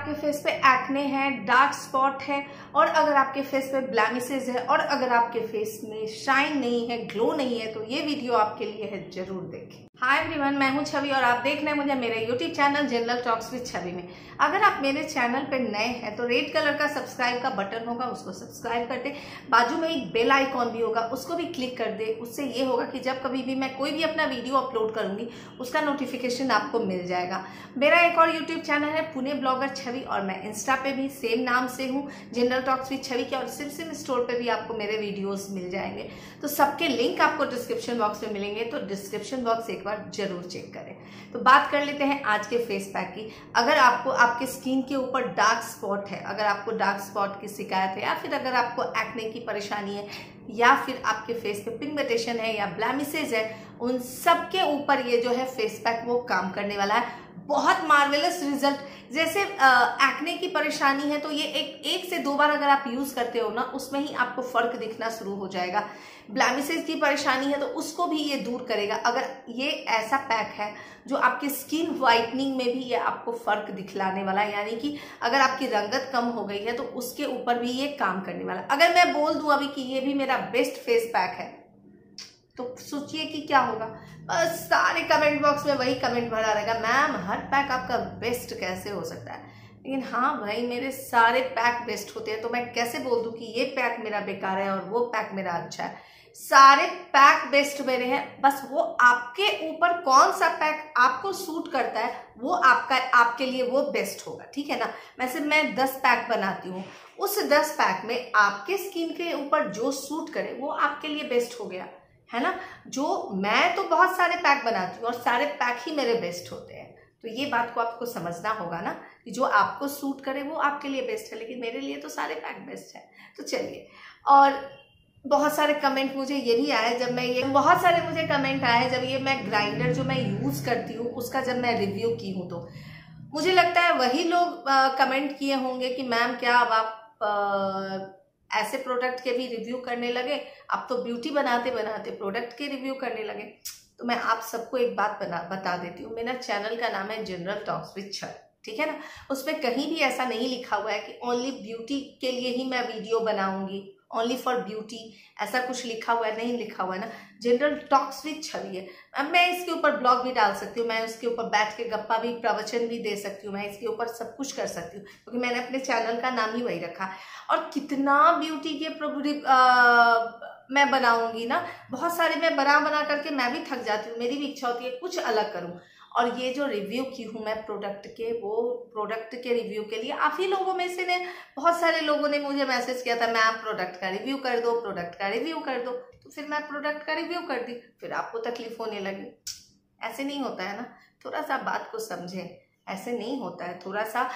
आपके फेस पे एक्ने है, डार्क स्पॉट है, और अगर आपके फेस पे ब्लैमिसेस है, और अगर आपके फेस में शाइन नहीं है, ग्लो नहीं है, तो ये वीडियो आपके लिए है, जरूर देखें। हाय एवरीवन, मैं हूं छवि और आप देख रहे हैं मुझे मेरे YouTube channel general talks with Chhavi में। अगर आप मेरे चैनल पे नए हैं तो रेड कलर का सब्सक्राइब का बटन होगा, उसको सब्सक्राइब कर दे। बाजू में एक बेल आइकॉन भी होगा, उसको भी क्लिक कर दे। उससे ये होगा कि जब कभी भी मैं कोई भी अपना वीडियो अपलोड करूंगी उसका नोटिफिकेशन आपको मिल जाएगा। मेरा एक और यूट्यूब चैनल है पुणे ब्लॉगर छवि, और मैं इंस्टा पे भी सेम नाम से हूँ, जनरल टॉक्स विद छवि के, और सिम स्टोर पे भी आपको मेरे वीडियोस मिल जाएंगे। तो सबके लिंक आपको डिस्क्रिप्शन बॉक्स में मिलेंगे, तो डिस्क्रिप्शन बॉक्स एक बार जरूर चेक करें। तो बात कर लेते हैं आज के फेस पैक की। अगर आपको आपके स्किन के ऊपर डार्क स्पॉट है, अगर आपको डार्क स्पॉट की शिकायत है, या फिर अगर आपको एक्ने की परेशानी है, या फिर आपके फेस पे पिगमेंटेशन है या ब्लैमिसेस है, उन सब के ऊपर ये जो है फेस पैक वो काम करने वाला है। बहुत मार्वेलस रिजल्ट। जैसे एक्ने की परेशानी है तो ये एक से 2 बार अगर आप यूज करते हो ना, उसमें ही आपको फर्क दिखना शुरू हो जाएगा। ब्लैमिसेस की परेशानी है तो उसको भी ये दूर करेगा। अगर ये ऐसा पैक है जो आपकी स्किन वाइटनिंग में भी ये आपको फर्क दिखलाने वाला है, यानी कि अगर आपकी रंगत कम हो गई है तो उसके ऊपर भी ये काम करने वाला है। अगर मैं बोल दूं अभी कि ये भी मेरा बेस्ट फेस पैक है तो सोचिए कि क्या होगा। बस सारे कमेंट बॉक्स में वही कमेंट भरा रहेगा, मैम हर पैक आपका बेस्ट कैसे हो सकता है। लेकिन हाँ भाई, मेरे सारे पैक बेस्ट होते हैं, तो मैं कैसे बोल दूं कि ये पैक मेरा बेकार है और वो पैक मेरा अच्छा है। सारे पैक बेस्ट मेरे हैं, बस वो आपके ऊपर कौन सा पैक आपको सूट करता है वो आपके लिए वो बेस्ट होगा, ठीक है ना। वैसे मैं 10 पैक बनाती हूँ, उस 10 पैक में आपके स्किन के ऊपर जो सूट करे वो आपके लिए बेस्ट हो गया, है ना। जो मैं तो बहुत सारे पैक बनाती हूँ और सारे पैक ही मेरे बेस्ट होते हैं, तो ये बात को आपको समझना होगा ना कि जो आपको सूट करे वो आपके लिए बेस्ट है, लेकिन मेरे लिए तो सारे पैक बेस्ट है। तो चलिए, और बहुत सारे कमेंट मुझे ये भी आए जब मैं ग्राइंडर जो मैं यूज करती हूँ उसका जब मैं रिव्यू की हूँ, तो मुझे लगता है वही लोग कमेंट किए होंगे कि मैम क्या अब आप ऐसे प्रोडक्ट के भी रिव्यू करने लगे, आप तो ब्यूटी बनाते बनाते प्रोडक्ट के रिव्यू करने लगे। तो मैं आप सबको एक बात बता देती हूँ, मेरा चैनल का नाम है जनरल टॉक्स विद छवि, ठीक है ना। उसमें कहीं भी ऐसा नहीं लिखा हुआ है कि ओनली ब्यूटी के लिए ही मैं वीडियो बनाऊंगी, ओनली फॉर ब्यूटी, ऐसा कुछ लिखा हुआ है, नहीं लिखा हुआ है ना। जनरल टॉक्स विद छवि है। अब मैं इसके ऊपर ब्लॉग भी डाल सकती हूँ, मैं उसके ऊपर बैठ के गप्पा भी, प्रवचन भी दे सकती हूँ, मैं इसके ऊपर सब कुछ कर सकती हूँ, क्योंकि मैंने अपने चैनल का नाम ही वही रखा। और कितना ब्यूटी के मैं बनाऊंगी ना, बहुत सारे मैं बना करके मैं भी थक जाती हूँ, मेरी भी इच्छा होती है कुछ अलग करूँ। और ये जो रिव्यू की हूँ मैं प्रोडक्ट के, वो प्रोडक्ट के रिव्यू के लिए आप ही लोगों में से ने बहुत सारे लोगों ने मुझे मैसेज किया था, मैम प्रोडक्ट का रिव्यू कर दो, प्रोडक्ट का रिव्यू कर दो। तो फिर मैं प्रोडक्ट का रिव्यू कर दी, फिर आपको तकलीफ होने लगी। ऐसे नहीं होता है ना, थोड़ा सा बात को समझें, ऐसे नहीं होता है। थोड़ा सा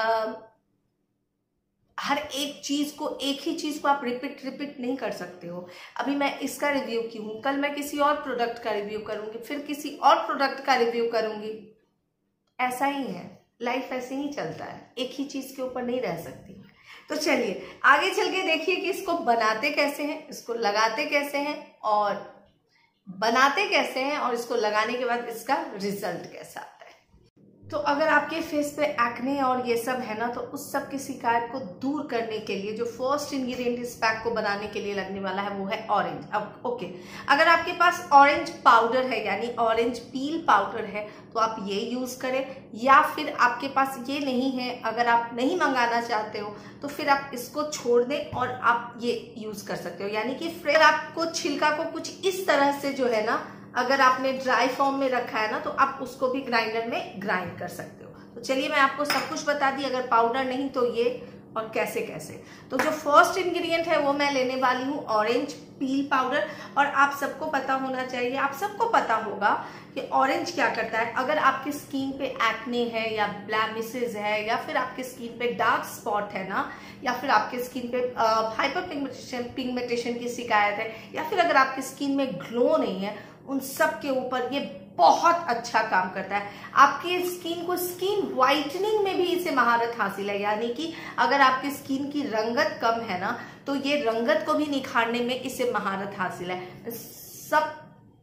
हर एक चीज को, एक ही चीज को आप रिपीट नहीं कर सकते हो। अभी मैं इसका रिव्यू की हूँ, कल मैं किसी और प्रोडक्ट का रिव्यू करूंगी, फिर किसी और प्रोडक्ट का रिव्यू करूंगी। ऐसा ही है, लाइफ ऐसे ही चलता है, एक ही चीज के ऊपर नहीं रह सकती। तो चलिए आगे चल के देखिए कि इसको बनाते कैसे हैं, इसको लगाते कैसे हैं, और बनाते कैसे हैं, और इसको लगाने के बाद इसका रिजल्ट कैसा। तो अगर आपके फेस पे एक्ने और ये सब है ना, तो उस सब की शिकायत को दूर करने के लिए जो फर्स्ट इंग्रेडिएंट इस पैक को बनाने के लिए लगने वाला है वो है ऑरेंज। अब ओके, अगर आपके पास ऑरेंज पाउडर है, यानी ऑरेंज पील पाउडर है, तो आप ये यूज करें, या फिर आपके पास ये नहीं है, अगर आप नहीं मंगाना चाहते हो तो फिर आप इसको छोड़ दें और आप ये यूज कर सकते हो। यानी कि फिर आपको छिलका को कुछ इस तरह से जो है ना, अगर आपने ड्राई फॉर्म में रखा है ना, तो आप उसको भी ग्राइंडर में ग्राइंड कर सकते हो। तो चलिए मैं आपको सब कुछ बता दी, अगर पाउडर नहीं तो ये, और कैसे कैसे। तो जो फर्स्ट इंग्रेडिएंट है वो मैं लेने वाली हूँ ऑरेंज पील पाउडर। और आप सबको पता होना चाहिए, आप सबको पता होगा कि ऑरेंज क्या करता है। अगर आपकी स्किन पे एक्ने है, या ब्लैमिसेस है, या फिर आपकी स्किन पे डार्क स्पॉट है ना, या फिर आपकी स्किन पे हाइपर पिगमेंटेशन की शिकायत है, या फिर अगर आपकी स्किन में ग्लो नहीं है, उन सब के ऊपर ये बहुत अच्छा काम करता है। आपकी स्किन को स्किन वाइटनिंग में भी इसे महारत हासिल है, यानी कि अगर आपकी स्किन की रंगत कम है ना, तो ये रंगत को भी निखारने में इसे महारत हासिल है। सब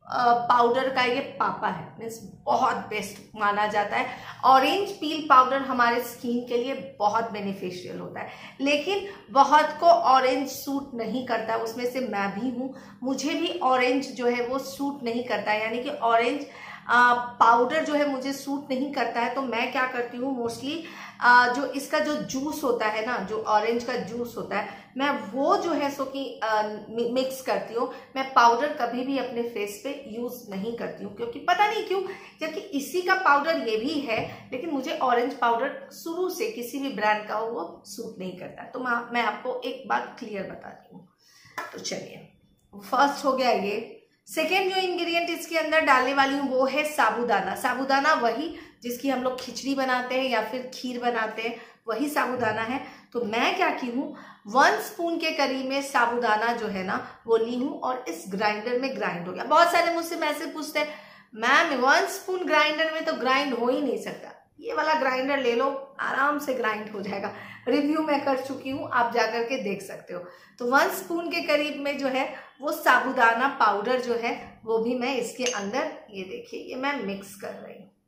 पाउडर का ये पापा है, मीन्स बहुत बेस्ट माना जाता है। ऑरेंज पील पाउडर हमारे स्किन के लिए बहुत बेनिफिशियल होता है, लेकिन बहुत को ऑरेंज सूट नहीं करता, उसमें से मैं भी हूँ। मुझे भी ऑरेंज जो है वो सूट नहीं करता है, यानी कि ऑरेंज पाउडर जो है मुझे सूट नहीं करता है। तो मैं क्या करती हूँ, मोस्टली जो इसका जो जूस होता है ना, जो ऑरेंज का जूस होता है, मैं वो जो है सो कि मिक्स करती हूँ। मैं पाउडर कभी भी अपने फेस पे यूज नहीं करती हूँ, क्योंकि पता नहीं क्यों, जबकि इसी का पाउडर ये भी है, लेकिन मुझे ऑरेंज पाउडर शुरू से किसी भी ब्रांड का हो वो सूट नहीं करता। तो मैं आपको एक बात क्लियर बताती हूँ। तो चलिए, फर्स्ट हो गया ये। सेकेंड जो इंग्रेडिएंट इसके अंदर डालने वाली हूँ वो है साबूदाना। साबूदाना वही जिसकी हम लोग खिचड़ी बनाते हैं या फिर खीर बनाते हैं, वही साबूदाना है। तो मैं क्या की हूँ, 1 स्पून के करीब में साबूदाना जो है ना वो ली हूँ और इस ग्राइंडर में ग्राइंड हो गया। बहुत सारे मुझसे मैसेज पूछते हैं, मैम 1 स्पून ग्राइंडर में तो ग्राइंड हो ही नहीं सकता। ये वाला ग्राइंडर ले लो, आराम से ग्राइंड हो जाएगा। रिव्यू मैं कर चुकी हूँ, आप जाकर के देख सकते हो। तो 1 स्पून के करीब में जो है वो साबूदाना पाउडर जो है वो भी मैं इसके अंदर, ये देखिए, ये मैं मिक्स कर रही हूँ।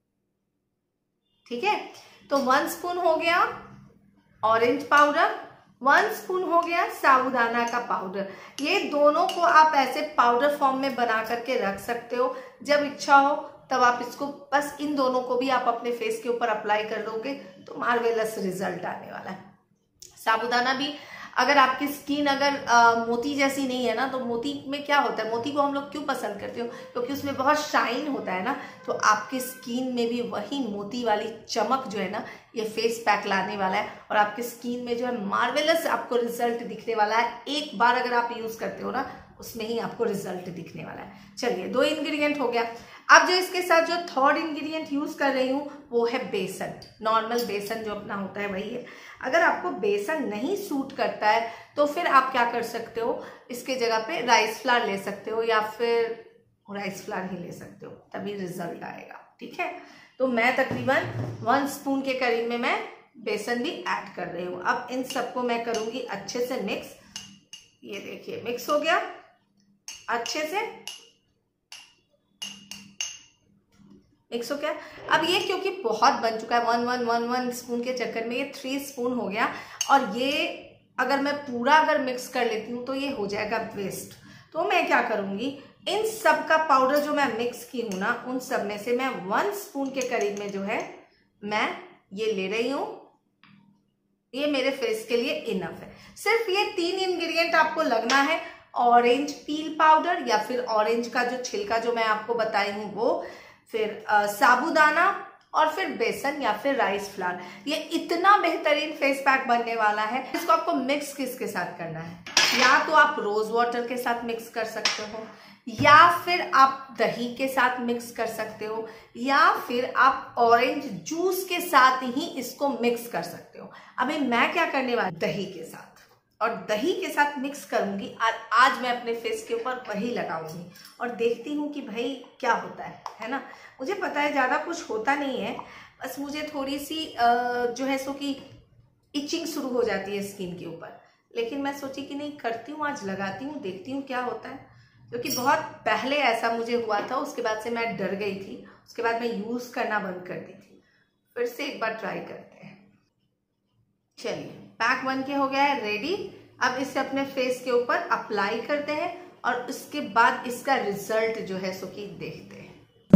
ठीक है, तो 1 स्पून हो गया ऑरेंज पाउडर, 1 स्पून हो गया साबूदाना का पाउडर। ये दोनों को आप ऐसे पाउडर फॉर्म में बना करके रख सकते हो। जब इच्छा हो तब आप इसको, बस इन दोनों को भी आप अपने फेस के ऊपर अप्लाई कर दोगे तो मार्वेलस रिजल्ट आने वाला है। साबूदाना भी, अगर आपकी स्किन अगर मोती जैसी नहीं है ना, तो मोती में क्या होता है, मोती को हम लोग क्यों पसंद करते हो, क्योंकि उसमें बहुत शाइन होता है ना। तो आपकी स्किन में भी वही मोती वाली चमक जो है ना, ये फेस पैक लाने वाला है और आपकी स्किन में जो है मार्वेलस आपको रिजल्ट दिखने वाला है। एक बार अगर आप यूज करते हो ना, उसमें ही आपको रिजल्ट दिखने वाला है। चलिए, 2 इंग्रेडिएंट हो गया। अब जो इसके साथ जो थर्ड इंग्रेडिएंट यूज कर रही हूँ वो है बेसन। नॉर्मल बेसन जो अपना होता है वही है। अगर आपको बेसन नहीं सूट करता है तो फिर आप क्या कर सकते हो, इसके जगह पे राइस फ्लावर ले सकते हो, या फिर राइस फ्लावर ही ले सकते हो, तभी रिजल्ट आएगा। ठीक है, तो मैं तकरीबन 1 स्पून के करीब में मैं बेसन भी ऐड कर रही हूँ। अब इन सबको मैं करूँगी अच्छे से मिक्स। ये देखिए, मिक्स हो गया अच्छे से, मिक्स हो गया। अब ये क्योंकि बहुत बन चुका है, 1 स्पून के चक्कर में ये 3 स्पून हो गया, और ये अगर मैं पूरा अगर मिक्स कर लेती हूँ तो ये हो जाएगा वेस्ट। तो मैं क्या करूँगी, इन सब का पाउडर जो मैं मिक्स की हूँ ना, उन सब में से मैं 1 स्पून के करीब में जो है मैं ये ले रही हूँ। ये मेरे फेस के लिए इनफ है। सिर्फ ये 3 इंग्रेडिएंट आपको लगना है, ऑरेंज पील पाउडर या फिर ऑरेंज का जो छिलका जो मैं आपको बताई हूँ वो, फिर साबूदाना और फिर बेसन या फिर राइस फ्लावर। ये इतना बेहतरीन फेस पैक बनने वाला है। इसको आपको मिक्स किसके साथ करना है, या तो आप रोज वाटर के साथ मिक्स कर सकते हो, या फिर आप दही के साथ मिक्स कर सकते हो, या फिर आप ऑरेंज जूस के साथ ही इसको मिक्स कर सकते हो। अभी मैं क्या करने वाली, दही के साथ, और दही के साथ मिक्स करूंगी। और आज मैं अपने फेस के ऊपर वही लगाऊंगी और देखती हूँ कि भाई क्या होता है ना। मुझे पता है ज़्यादा कुछ होता नहीं है, बस मुझे थोड़ी सी जो है सो कि इचिंग शुरू हो जाती है स्किन के ऊपर, लेकिन मैं सोची कि नहीं, करती हूँ आज, लगाती हूँ, देखती हूँ क्या होता है। क्योंकि बहुत पहले ऐसा मुझे हुआ था, उसके बाद से मैं डर गई थी, उसके बाद मैं यूज़ करना बंद कर दी थी। फिर से एक बार ट्राई करते हैं। चलिए, पैक बन के हो गया है रेडी। अब इसे अपने फेस के ऊपर अप्लाई करते हैं और उसके बाद इसका रिजल्ट जो है सो कि देखते हैं।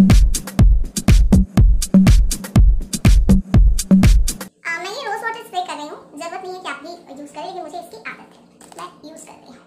मैं ये रोज वाटर स्प्रे कर रही हूँ, जरूरत नहीं है कि आप भी यूज करें, लेकिन मुझे इसकी आदत है, मैं यूज कर रही हूँ।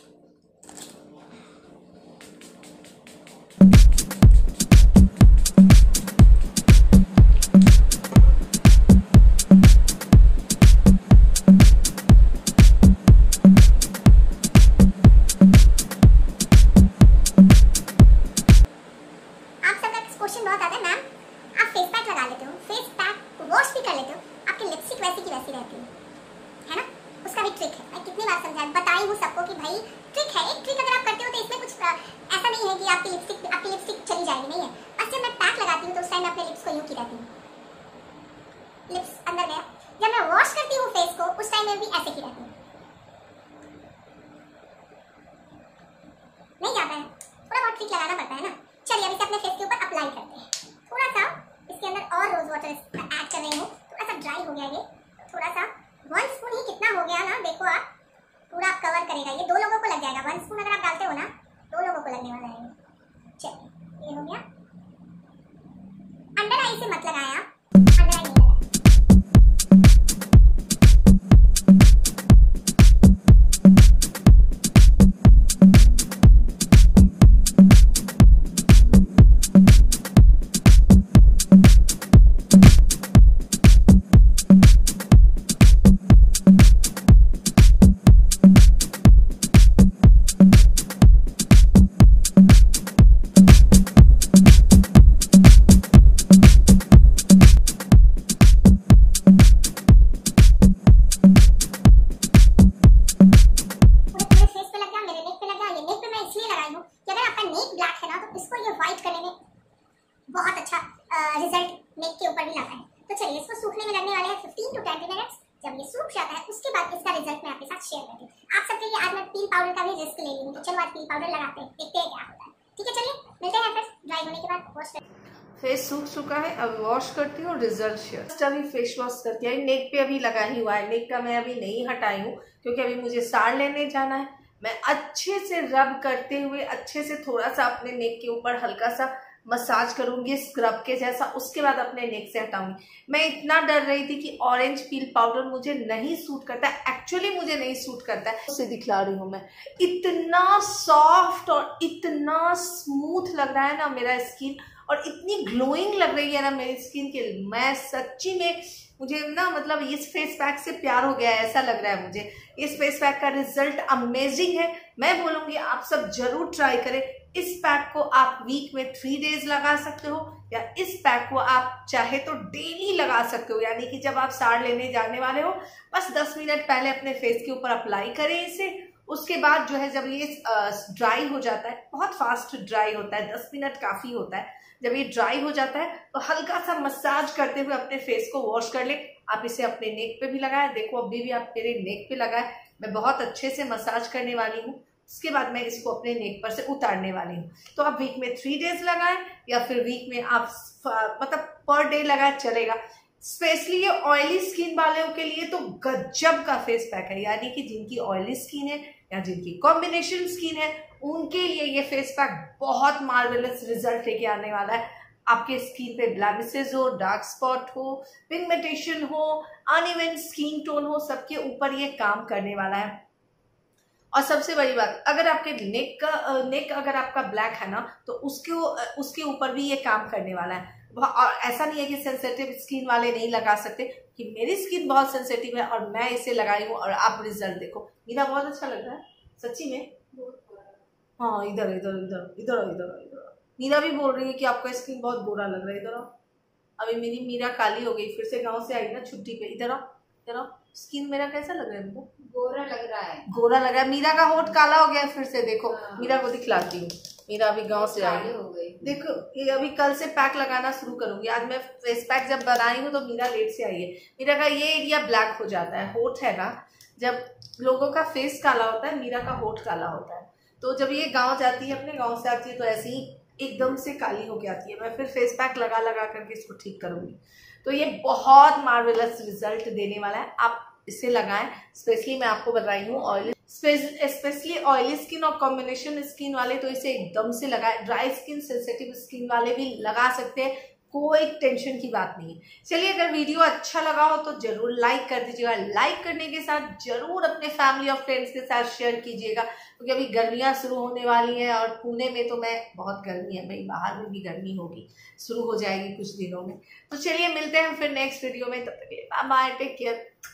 क्वेश्चन बहुत आता है, मैम आप फेस पैक लगा लेते हो, फेस पैक वॉश भी कर लेते हो, आपकी लिपस्टिक वैसी की वैसी रहती है ना? उसका भी ट्रिक है। मैं कितनी बार बताई हूँ सबको कि भाई ट्रिक है, एक ट्रिक अगर आप करते हो तो इसमें कुछ ऐसा नहीं है कि आपकी लिपस्टिक चली जाएगी, नहीं है। बस जब मैं पैक लगाती हूँ तो उस टाइम मैं अपने लिप्स को यूँ की रहती हूँ, लिप्स अंदर गया। जब मैं वॉश करती हूँ फेस को, उस टाइम में भी ऐसे की रहती हूँ। नहीं जाता है, थोड़ा बहुत ट्रिक लगाना पड़ता है। हो गया ये, थोड़ा सा 1 स्पून ही कितना हो गया ना, देखो आप पूरा आप कवर करेगा, ये 2 लोगों को लग जाएगा। 1 स्पून अगर आप डालते हो ना 2 लोगों को लगने वाला है। चलिए ये हो गया। अंडर आई से मत लगाएं आप, अंडर आई नहीं लगाएं। बहुत अच्छा रिजल्ट नेक के ऊपर भी लाता है। तो चलिए इसको सूखने में लगने वाले हैं 15 to 20 मिनट्स। जब ये सूख जाता है उसके बाद इसका रिजल्ट मैं आपके साथ शेयर करती हूँ। आप सबके लिए आज मैं पील पाउडर का भी रिस्क ले लूँगी, तो चलो आज पील पाउडर लगाते हैं, देखते हैं क्या होता है। ठीक है, चलिए मिलते हैं फिर ड्राई होने के बाद। वॉश फेस सूख चुका है, अब वॉश करती हूँ, रिजल्ट शेयर। अभी फेस वॉश करती है, नेक पे अभी लगा ही हुआ है, नेक का मैं अभी नहीं हटाई हूँ क्योंकि अभी मुझे साड़ लेने जाना है। मैं अच्छे से रब करते हुए अच्छे से थोड़ा सा अपने नेक के ऊपर हल्का सा मसाज करूंगी स्क्रब के जैसा, उसके बाद अपने नेक से हटाऊंगी। मैं इतना डर रही थी कि ऑरेंज पील पाउडर मुझे नहीं सूट करता है, एक्चुअली मुझे नहीं सूट करता है। उससे दिखला रही हूँ मैं, इतना सॉफ्ट और इतना स्मूथ लग रहा है ना मेरा स्किन, और इतनी ग्लोइंग लग रही है ना मेरी स्किन के। मैं सच्ची में मुझे ना मतलब इस फेस पैक से प्यार हो गया है, ऐसा लग रहा है मुझे। इस फेस पैक का रिजल्ट अमेजिंग है। मैं बोलूंगी आप सब जरूर ट्राई करें। इस पैक को आप वीक में 3 डेज लगा सकते हो, या इस पैक को आप चाहे तो डेली लगा सकते हो। यानी कि जब आप साड़ लेने जाने वाले हो बस 10 मिनट पहले अपने फेस के ऊपर अप्लाई करें इसे। उसके बाद जो है जब ये ड्राई हो जाता है, बहुत फास्ट ड्राई होता है, 10 मिनट काफी होता है। जब ये ड्राई हो जाता है तो हल्का सा मसाज करते हुए अपने फेस को वॉश कर ले। आप इसे अपने नेक पे भी लगाए, देखो अभी भी आप मेरे नेक पे लगाए, मैं बहुत अच्छे से मसाज करने वाली हूँ। उसके बाद मैं इसको अपने नेक पर से उतारने वाली हूँ। तो आप वीक में 3 डेज लगाएं, या फिर वीक में आप मतलब पर डे लगाए चलेगा। स्पेशली ये ऑयली स्किन वालों के लिए तो गजब का फेस पैक है। यानी कि जिनकी ऑयली स्किन है या जिनकी कॉम्बिनेशन स्किन है, उनके लिए ये फेस पैक बहुत मार्वेलस रिजल्ट लेके आने वाला है। आपके स्किन पे ब्लैमिसेस हो, डार्क स्पॉट हो, पिगमेंटेशन हो, अनइवन स्किन टोन हो, सबके ऊपर ये काम करने वाला है। और सबसे बड़ी बात, अगर आपके नेक अगर आपका ब्लैक है ना, तो उसके ऊपर भी ये काम करने वाला है। और ऐसा नहीं है कि सेंसिटिव स्किन वाले नहीं लगा सकते, कि मेरी स्किन बहुत सेंसिटिव है और मैं इसे लगाई हूँ, और आप रिजल्ट देखो। मीरा बहुत अच्छा लग रहा है सच्ची में। हाँ इधर इधर इधर इधर इधर इधर मीरा भी बोल रही है कि आपका स्किन बहुत गोरा लग रहा है। इधर आओ, अभी मेरी मीरा काली हो गई, फिर से गांव से आई ना छुट्टी पे। इधर आओ इधर आओ, स्किन मेरा कैसा लग रहा है? मेरा गोरा लग रहा है, गोरा लग रहा है। मीरा का होठ काला हो गया फिर से, देखो मीरा को दिखलाती हूँ। मीरा अभी गांव से आई हो गई, देखो ये अभी कल से पैक लगाना शुरू करूंगी। आज मैं फेस पैक जब बनाई हूँ तो मीरा लेट से आई है। मीरा का ये एरिया ब्लैक हो जाता है, होठ है ना, जब लोगों का फेस काला होता है मीरा का होठ काला होता है। तो जब ये गाँव जाती है, अपने गाँव से आती है, तो ऐसे ही एकदम से काली हो जाती है। मैं फिर फेस पैक लगा लगा करके इसको ठीक करूंगी। तो ये बहुत मार्वेलस रिजल्ट देने वाला है, आप इसे लगाएं। स्पेशली मैं आपको बताई हूँ ऑयली, स्पेशली ऑयली स्किन और कॉम्बिनेशन स्किन वाले तो इसे एकदम से लगाएं। ड्राई स्किन, सेंसिटिव स्किन वाले भी लगा सकते हैं, कोई टेंशन की बात नहीं है। चलिए, अगर वीडियो अच्छा लगा हो तो जरूर लाइक कर दीजिएगा। लाइक करने के साथ जरूर अपने फैमिली और फ्रेंड्स के साथ शेयर कीजिएगा, क्योंकि अभी गर्मियां शुरू होने वाली हैं और पुणे में तो बहुत गर्मी है भाई, बाहर में भी गर्मी होगी, शुरू हो जाएगी कुछ दिनों में। तो चलिए मिलते हैं फिर नेक्स्ट वीडियो में, तब तक के लिए बाय बाय, टेक केयर।